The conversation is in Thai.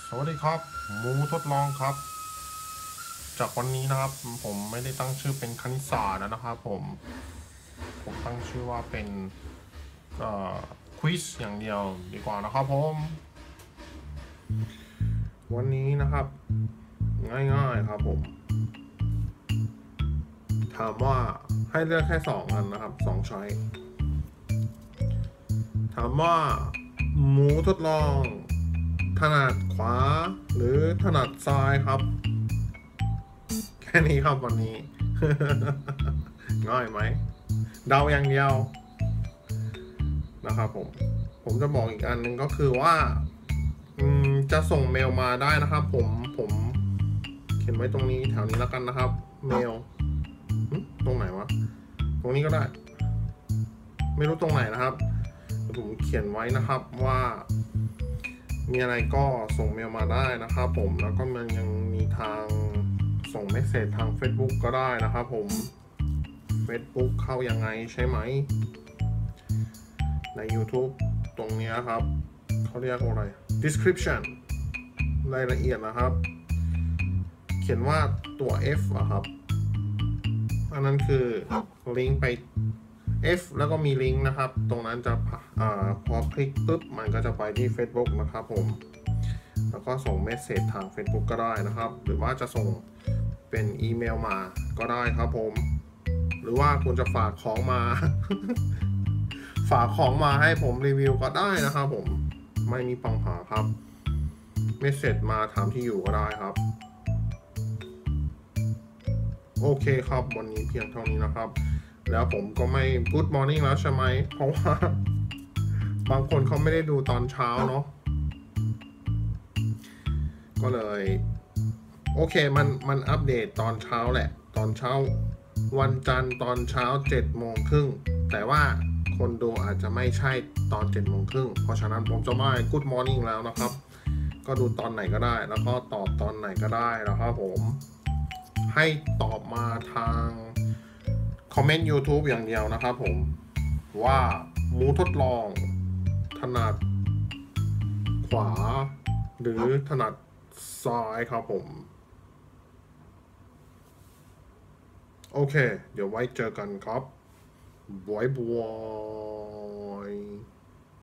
สวัสดีครับหมูทดลองครับจากวันนี้นะครับผมไม่ได้ตั้งชื่อเป็นคณิตศาสตร์นะครับผมตั้งชื่อว่าเป็นควิสอย่างเดียวดีกว่านะครับผมวันนี้นะครับง่ายๆครับผมถามว่าให้เลือกแค่2อันนะครับ2ช้อยถามว่าหมูทดลองถนัดขวาหรือถนัดซ้ายครับแค่นี้ครับวันนี้ ง่ายไหมเดาอย่างเดียวนะครับผมจะบอกอีกอันหนึ่งก็คือว่าจะส่งเมลมาได้นะครับผมเขียนไว้ตรงนี้แถวนี้แล้วกันนะครับเมลตรงไหนวะตรงนี้ก็ได้ไม่รู้ตรงไหนนะครับผมเขียนไว้นะครับว่ามีอะไรก็ส่งเมลมาได้นะครับผมแล้วก็มันยังมีทางส่งเมสเซจทาง Facebook ก็ได้นะครับผม Facebook เข้ายังไงใช่ไหมใน YouTube ตรงนี้ครับเขาเรียกว่าอะไร description รายละเอียดนะครับเขียนว่าตัว F อะครับอันนั้นคือลิงก์ไป F แล้วก็มีลิงก์นะครับตรงนั้นจะพอคลิกปุ๊บมันก็จะไปที่ Facebook นะครับผมแล้วก็ส่งเมสเซจทาง Facebook ก็ได้นะครับหรือว่าจะส่งเป็นอีเมลมาก็ได้ครับผมหรือว่าคุณจะฝากของมา ฝากของมาให้ผมรีวิวก็ได้นะครับผมไม่มีปัญหาครับเมสเซจมาถามที่อยู่ก็ได้ครับโอเคครับวันนี้เพียงเท่านี้นะครับแล้วผมก็ไม่ Good Morning แล้วใช่ไหมเพราะว่าบางคนเขาไม่ได้ดูตอนเช้าเนาะก็เลยโอเคมันอัปเดตตอนเช้าแหละตอนเช้าวันจันทร์ตอนเช้า7:30แต่ว่าคนดูอาจจะไม่ใช่ตอน7:30เพราะฉะนั้นผมจะไม่ Good Morning แล้วนะครับก็ดูตอนไหนก็ได้แล้วก็ตอบตอนไหนก็ได้นะครับผมให้ตอบมาทางคอมเมนต์ YouTube อย่างเดียวนะครับผมว่าหมูทดลองถนัดขวาหรือถนัดซ้ายครับผมโอเคเดี๋ยวไว้เจอกันครับบ๊ายบาย